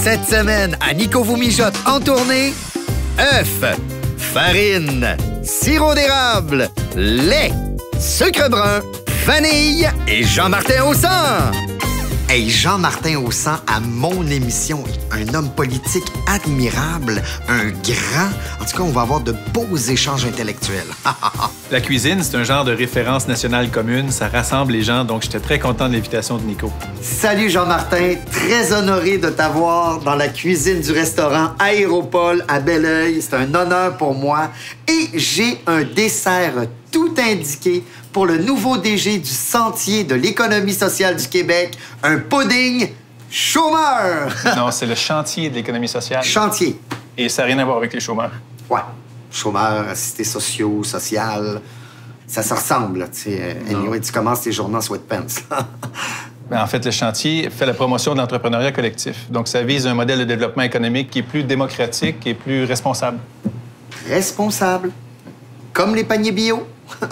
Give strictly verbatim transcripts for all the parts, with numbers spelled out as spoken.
Cette semaine, à Nico vous mijote en tournée, œufs, farine, sirop d'érable, lait, sucre brun, vanille et Jean-Martin au sang. Hey, Jean-Martin au sang à mon émission. Un homme politique admirable, un grand. En tout cas, on va avoir de beaux échanges intellectuels. La cuisine, c'est un genre de référence nationale commune. Ça rassemble les gens, donc j'étais très content de l'invitation de Nico. Salut Jean-Martin, très honoré de t'avoir dans la cuisine du restaurant Aéropole à Belleuil. C'est un honneur pour moi. Et j'ai un dessert tout indiqué pour le nouveau D G du Sentier de l'économie sociale du Québec, un pudding chômeur. Non, c'est le chantier de l'économie sociale. Chantier. Et ça n'a rien à voir avec les chômeurs. Ouais. Chômeurs, assistés sociaux, social. Ça se ressemble, tu sais. Anyway, tu commences tes journées en sweatpants. Ben, en fait, le chantier fait la promotion de l'entrepreneuriat collectif. Donc, ça vise un modèle de développement économique qui est plus démocratique et plus responsable. Responsable. Comme les paniers bio.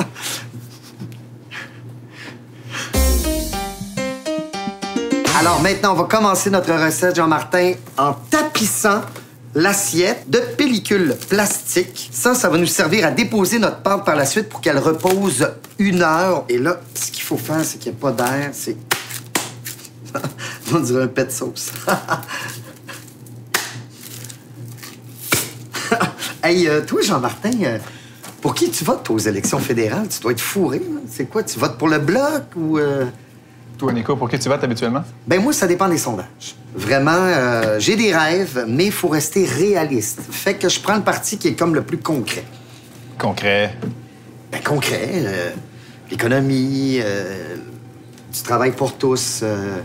Alors maintenant, on va commencer notre recette, Jean-Martin, en tapissant l'assiette de pellicule plastique. Ça, ça va nous servir à déposer notre pâte par la suite pour qu'elle repose une heure. Et là, ce qu'il faut faire, c'est qu'il n'y a pas d'air, c'est... on dirait un pet de sauce. Hey, euh, toi, Jean-Martin, euh, pour qui tu votes aux élections fédérales? Tu dois être fourré, là. C'est quoi? Tu votes pour le Bloc ou... Euh... Toi, Nico, pour qui tu votes habituellement? Ben moi, ça dépend des sondages. Vraiment, euh, j'ai des rêves, mais il faut rester réaliste. Fait que je prends le parti qui est comme le plus concret. Concret? Ben concret. Euh, L'économie, euh, du travail pour tous, euh,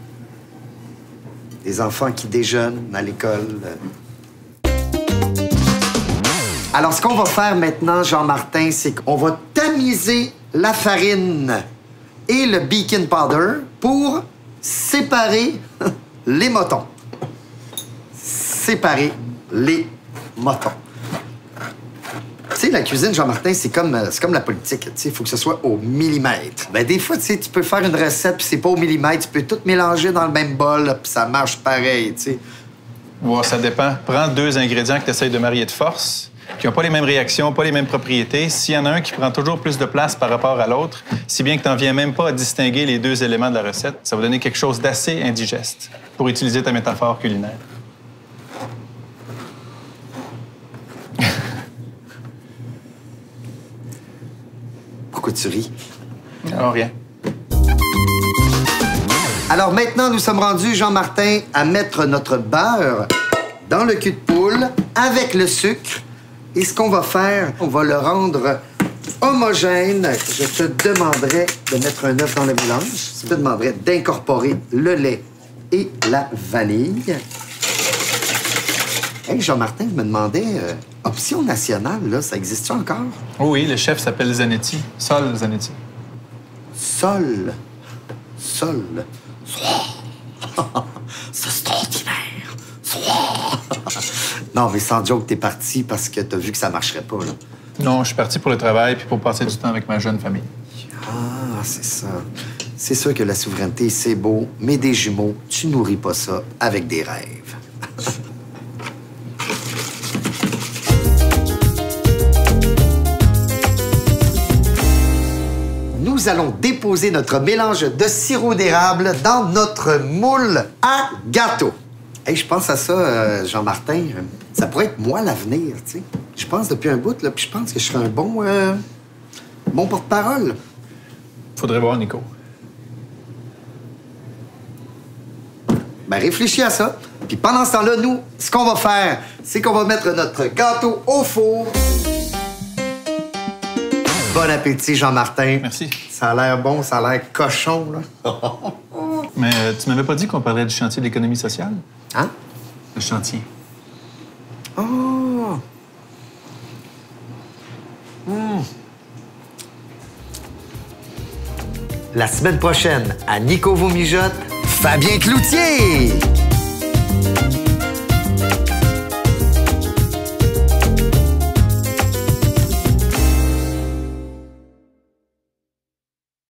des enfants qui déjeunent à l'école. Euh. Alors, ce qu'on va faire maintenant, Jean-Martin, c'est qu'on va tamiser la farine et le baking powder pour séparer les motons. Séparer les motons. Tu sais, la cuisine, Jean-Martin, c'est comme, c'est comme la politique. Tu sais, il faut que ce soit au millimètre. Ben, des fois, tu sais, tu peux faire une recette puis c'est pas au millimètre. Tu peux tout mélanger dans le même bol puis ça marche pareil, tu sais. Ouais, ça dépend. Prends deux ingrédients que tu essayes de marier de force, qui n'ont pas les mêmes réactions, pas les mêmes propriétés. S'il y en a un qui prend toujours plus de place par rapport à l'autre, si bien que tu n'en viens même pas à distinguer les deux éléments de la recette, ça va donner quelque chose d'assez indigeste, pour utiliser ta métaphore culinaire. Pourquoi tu ris? Non, rien. Alors maintenant, nous sommes rendus, Jean-Martin, à mettre notre beurre dans le cul de poule avec le sucre. Et ce qu'on va faire, on va le rendre homogène. Je te demanderai de mettre un œuf dans le mélange. Je te demanderai d'incorporer le lait et la vanille. Hey, Jean-Martin, je me demandais, euh, option nationale, là, ça existe-tu encore? Oh oui, le chef s'appelle Zanetti. Sol Zanetti. Sol. Sol. C'est extraordinaire. Non, mais sans joke, t'es parti parce que t'as vu que ça marcherait pas, là. Non, je suis parti pour le travail puis pour passer du temps avec ma jeune famille. Ah, c'est ça. C'est sûr que la souveraineté, c'est beau, mais des jumeaux, tu nourris pas ça avec des rêves. Nous allons déposer notre mélange de sirop d'érable dans notre moule à gâteau. Hey, je pense à ça, euh, Jean-Martin. Ça pourrait être moi l'avenir, tu sais. Je pense depuis un bout, là, puis je pense que je serais un bon, euh, bon porte-parole. Faudrait voir, Nico. Ben, réfléchis à ça. Puis pendant ce temps-là, nous, ce qu'on va faire, c'est qu'on va mettre notre gâteau au four. Bon appétit, Jean-Martin. Merci. Ça a l'air bon, ça a l'air cochon, là. Mais euh, tu m'avais pas dit qu'on parlait du chantier de l'économie sociale? Hein? Le chantier. Oh! Mmh. La semaine prochaine, à Nico vous mijote, Fabien Cloutier!